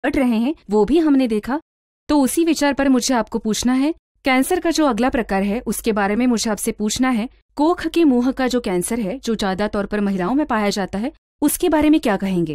बढ़ रहे हैं वो भी हमने देखा। तो उसी विचार पर मुझे आपको पूछना है, कैंसर का जो अगला प्रकार है उसके बारे में मुझे आपसे पूछना है। कोख के मुंह का जो कैंसर है जो ज्यादा तौर पर महिलाओं में पाया जाता है, उसके बारे में क्या कहेंगे?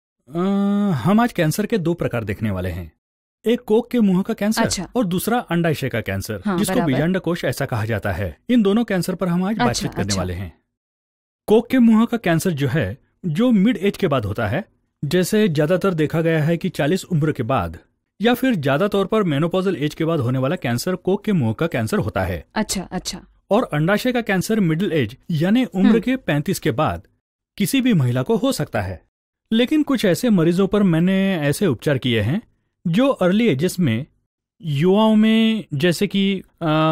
हम आज कैंसर के 2 प्रकार देखने वाले हैं, एक कोख के मुंह का कैंसर। अच्छा। और दूसरा अंडाशय का कैंसर, जिसको बराबर। बीजांडकोश ऐसा कहा जाता है। इन दोनों कैंसर पर हम आज बातचीत करने अच्छा। वाले हैं। कोख के मुंह का कैंसर जो है, जो मिड एज के बाद होता है, जैसे ज्यादातर देखा गया है कि 40 उम्र के बाद या फिर ज्यादा तौर पर मेनोपॉजल एज के बाद होने वाला कैंसर कोख के मुंह का कैंसर होता है। अच्छा। और अंडाशय का कैंसर मिडिल एज यानी उम्र के 35 के बाद किसी भी महिला को हो सकता है। लेकिन कुछ ऐसे मरीजों पर मैंने ऐसे उपचार किए हैं जो अर्ली एजेस में युवाओं में, जैसे कि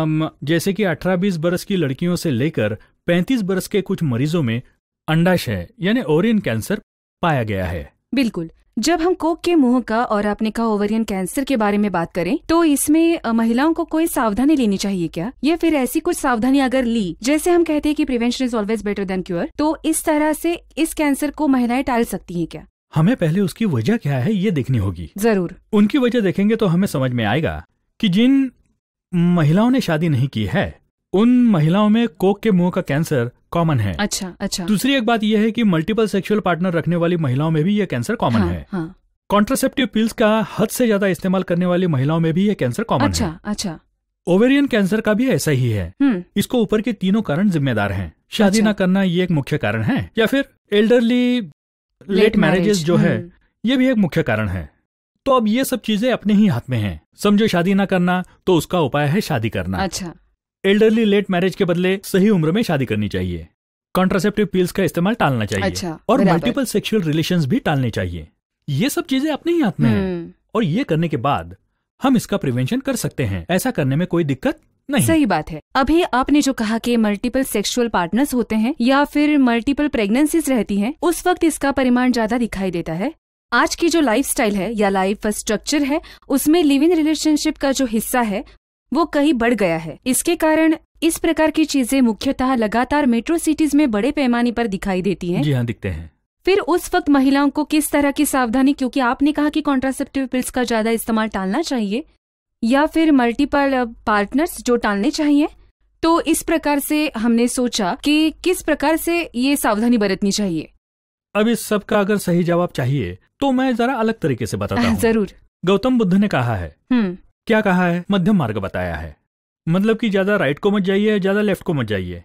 18-20 बरस की लड़कियों से लेकर 35 बरस के कुछ मरीजों में अंडाशय यानी ओवरियन कैंसर पाया गया है। बिल्कुल। जब हम कोख के मुंह का और आपने कहा ओवरियन कैंसर के बारे में बात करें, तो इसमें महिलाओं को कोई सावधानी लेनी चाहिए क्या, या फिर ऐसी कुछ सावधानी अगर ली, जैसे हम कहते हैं कि prevention is always better than cure, तो इस तरह से इस कैंसर को महिलाएं टाल सकती हैं क्या? हमें पहले उसकी वजह क्या है ये देखनी होगी। जरूर। उनकी वजह देखेंगे तो हमें समझ में आएगा कि जिन महिलाओं ने शादी नहीं की है उन महिलाओं में कोख के मुंह का कैंसर कॉमन है। अच्छा। दूसरी एक बात यह है कि मल्टीपल सेक्सुअल पार्टनर रखने वाली महिलाओं में भी यह कैंसर कॉमन है। कॉन्ट्रासेप्टिव पिल्स का हद से ज्यादा इस्तेमाल करने वाली महिलाओं में भी यह कैंसर कॉमन है। अच्छा। ओवेरियन कैंसर का भी ऐसा ही है। इसको ऊपर के तीनों कारण जिम्मेदार हैं। शादी न करना ये एक मुख्य कारण है, या फिर एल्डरली लेट मैरिजेस जो है ये भी एक मुख्य कारण है। तो अब ये सब चीजें अपने ही हाथ में हैं। समझो शादी ना करना, तो उसका उपाय है शादी करना। अच्छा। एल्डरली लेट मैरिज के बदले सही उम्र में शादी करनी चाहिए। कॉन्ट्रासेप्टिव पिल्स का इस्तेमाल टालना चाहिए। अच्छा, और मल्टीपल सेक्सुअल रिलेशंस भी टालने चाहिए। ये सब चीजें अपने ही हाथ में हैं। और ये करने के बाद हम इसका प्रिवेंशन कर सकते हैं। ऐसा करने में कोई दिक्कत नहीं। सही बात है। अभी आपने जो कहा कि मल्टीपल सेक्सुअल पार्टनर्स होते हैं या फिर मल्टीपल प्रेगनेंसीज रहती हैं, उस वक्त इसका परिमाण ज्यादा दिखाई देता है। आज की जो लाइफस्टाइल है या लाइफ स्ट्रक्चर है, उसमें लिव इन रिलेशनशिप का जो हिस्सा है वो कहीं बढ़ गया है। इसके कारण इस प्रकार की चीजें मुख्यतः लगातार मेट्रो सिटीज में बड़े पैमाने पर दिखाई देती हैं। जी हाँ, दिखते हैं। फिर उस वक्त महिलाओं को किस तरह की सावधानी, क्योंकि आपने कहा कि कॉन्ट्रासेप्टिव पिल्स का ज्यादा इस्तेमाल टालना चाहिए या फिर मल्टीपल पार्टनर्स जो टालने चाहिए, तो इस प्रकार से हमने सोचा कि किस प्रकार से ये सावधानी बरतनी चाहिए। अब इस सब का अगर सही जवाब चाहिए तो मैं जरा अलग तरीके से बताता हूँ। जरूर। गौतम बुद्ध ने कहा है, क्या कहा है? मध्यम मार्ग बताया है। मतलब कि ज्यादा राइट को मत जाइए, ज्यादा लेफ्ट को मत जाइए,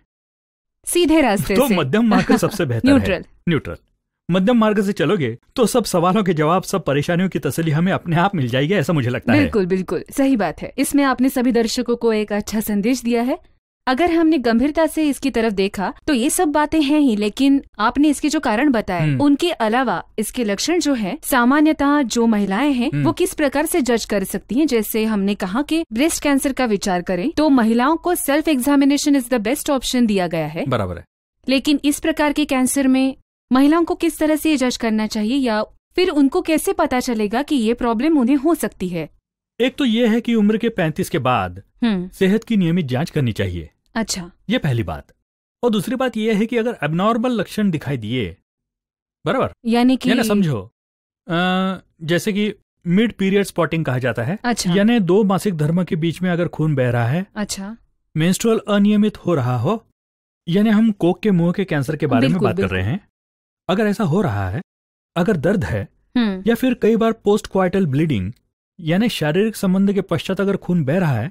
सीधे रास्ते तो से। मध्यम मार्ग सबसे बेहतर है। न्यूट्रल। मध्यम मार्ग से चलोगे तो सब सवालों के जवाब, सब परेशानियों की तसल्ली हमें अपने आप मिल जाएगी, ऐसा मुझे लगता है। बिल्कुल बिल्कुल सही बात है। इसमें आपने सभी दर्शकों को एक अच्छा संदेश दिया है। अगर हमने गंभीरता से इसकी तरफ देखा तो ये सब बातें हैं ही, लेकिन आपने इसके जो कारण बताए उनके अलावा इसके लक्षण जो है, सामान्यतः जो महिलाएं हैं वो किस प्रकार से जज कर सकती हैं। जैसे हमने कहा कि ब्रेस्ट कैंसर का विचार करें तो महिलाओं को self examination is the best option दिया गया है। बराबर है। लेकिन इस प्रकार के कैंसर में महिलाओं को किस तरह से ये जज करना चाहिए, या फिर उनको कैसे पता चलेगा कि ये प्रॉब्लम उन्हें हो सकती है? एक तो ये है कि उम्र के 35 के बाद सेहत की नियमित जांच करनी चाहिए। अच्छा, ये पहली बात। और दूसरी बात ये है कि अगर एबनॉर्मल लक्षण दिखाई दिए, बराबर, यानी कि समझो जैसे कि मिड पीरियड स्पॉटिंग कहा जाता है। अच्छा। यानी 2 मासिक धर्म के बीच में अगर खून बह रहा है, अच्छा, मेंस्ट्रुअल अनियमित हो रहा हो, यानी हम कोख के मुंह के कैंसर के बारे में बात कर रहे हैं। अगर ऐसा हो रहा है, अगर दर्द है, या फिर कई बार पोस्ट क्वाइटल ब्लीडिंग यानी शारीरिक संबंध के पश्चात अगर खून बह रहा है,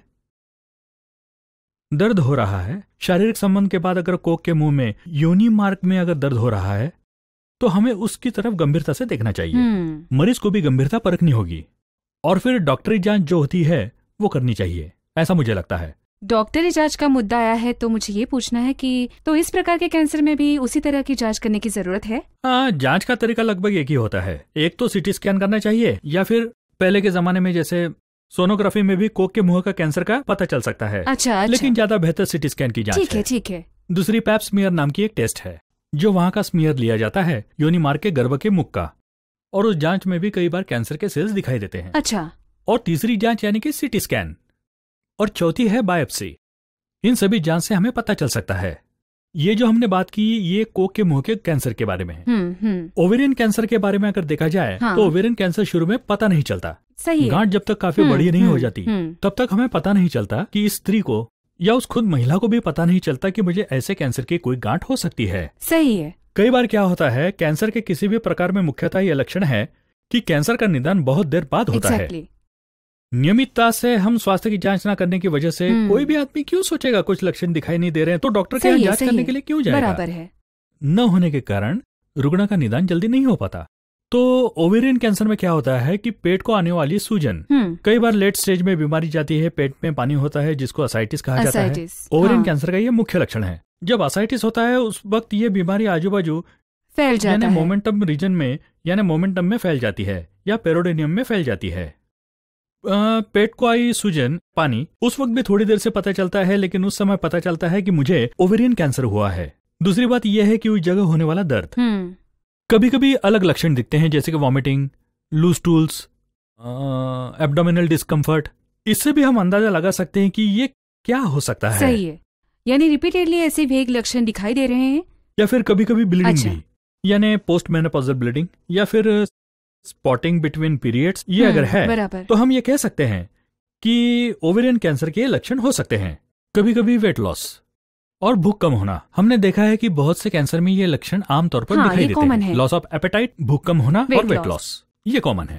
दर्द हो रहा है, शारीरिक संबंध के बाद अगर कोख के मुंह में योनि मार्ग में अगर दर्द हो रहा है, तो हमें उसकी तरफ गंभीरता से देखना चाहिए। मरीज को भी गंभीरता परखनी होगी और फिर डॉक्टरी जांच जो होती है वो करनी चाहिए, ऐसा मुझे लगता है। डॉक्टरी जांच का मुद्दा आया है तो मुझे ये पूछना है कि तो इस प्रकार के कैंसर में भी उसी तरह की जांच करने की जरूरत है? जांच का तरीका लगभग एक ही होता है। एक तो सीटी स्कैन करना चाहिए, या फिर पहले के जमाने में जैसे सोनोग्राफी में भी कोख के मुंह का कैंसर का पता चल सकता है। अच्छा। लेकिन ज्यादा बेहतर सीटी स्कैन की जांच है। ठीक है। दूसरी पैप स्मीयर नाम की एक टेस्ट है, जो वहां का स्मीयर लिया जाता है योनि मार्ग के गर्भ के मुख का, और उस जांच में भी कई बार कैंसर के सेल्स दिखाई देते हैं। अच्छा। और तीसरी जांच यानी कि सीटी स्कैन, और चौथी है बायोप्सी। इन सभी जांच से हमें पता चल सकता है ये जो हमने बात की ये कोक के मुंह के कैंसर के बारे में है। ओवेरियन कैंसर के बारे में अगर देखा जाए तो ओवेरियन कैंसर शुरू में पता नहीं चलता। सही है। गांठ जब तक काफी बड़ी नहीं हो जाती तब तक हमें पता नहीं चलता कि इस स्त्री को या उस खुद महिला को भी पता नहीं चलता कि मुझे ऐसे कैंसर की कोई गांठ हो सकती है। सही है। कई बार क्या होता है, कैंसर के किसी भी प्रकार में मुख्यतः यह लक्षण है कि कैंसर का निदान बहुत देर बाद होता है। नियमितता से हम स्वास्थ्य की जांच न करने की वजह से कोई भी आदमी क्यों सोचेगा कुछ लक्षण दिखाई नहीं दे रहे हैं तो डॉक्टर के यहाँ जांच करने के लिए क्यों जाएगा। बराबर है। न होने के कारण रुग्ण का निदान जल्दी नहीं हो पाता। तो ओवेरियन कैंसर में क्या होता है कि पेट को आने वाली सूजन कई बार लेट स्टेज में बीमारी जाती है, पेट में पानी होता है जिसको असाइटिस कहा जाता है। ओवेरियन कैंसर का ये मुख्य लक्षण है। जब असाइटिस होता है उस वक्त ये बीमारी आजू बाजू फैल जाता है, मोमेंटम रीजन में यानी मोमेंटम में फैल जाती है या पेरोडेनियम में फैल जाती है। पेट को आई सूजन पानी उस वक्त भी थोड़ी देर से पता चलता है, लेकिन उस समय पता चलता है कि मुझे ओवेरियन कैंसर हुआ है। दूसरी बात यह है कि उस जगह होने वाला दर्द कभी कभी अलग लक्षण दिखते हैं, जैसे कि vomiting, loose stools, abdominal discomfort. इससे भी हम अंदाजा लगा सकते हैं कि ये क्या हो सकता है। सही है। यानी रिपीटेडली ऐसे वेग लक्षण दिखाई दे रहे हैं, या फिर कभी कभी ब्लीडिंग भी, यानी पोस्ट मेनोपॉजल ब्लीडिंग या फिर स्पॉटिंग बिटवीन पीरियड्स। ये अगर है तो हम ये कह सकते हैं कि ओवेरियन कैंसर के लक्षण हो सकते हैं। कभी कभी वेट लॉस और भूख कम होना। हमने देखा है कि बहुत से कैंसर में ये लक्षण आमतौर पर दिखाई देते हैं। लॉस ऑफ एपेटाइट, भूख कम होना और वेट लॉस, ये कॉमन है।